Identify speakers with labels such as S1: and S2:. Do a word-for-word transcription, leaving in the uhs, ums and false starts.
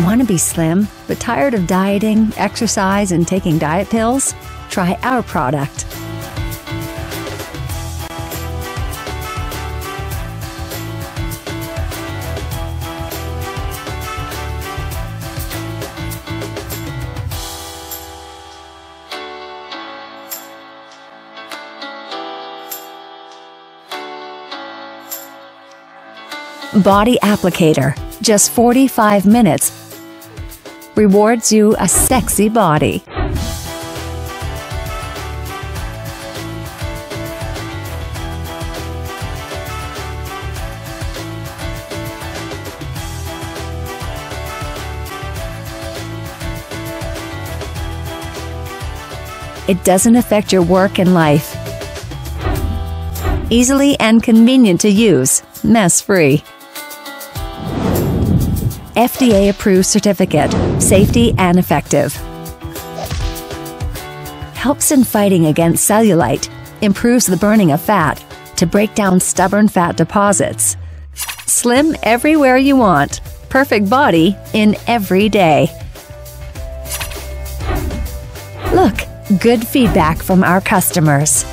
S1: Want to be slim, but tired of dieting, exercise, and taking diet pills? Try our product. Body Applicator, just forty-five minutes, rewards you a sexy body. It doesn't affect your work and life. Easily and convenient to use, mess-free. F D A approved certificate, safety and effective. Helps in fighting against cellulite, improves the burning of fat to break down stubborn fat deposits. Slim everywhere you want, perfect body in every day. Look, good feedback from our customers.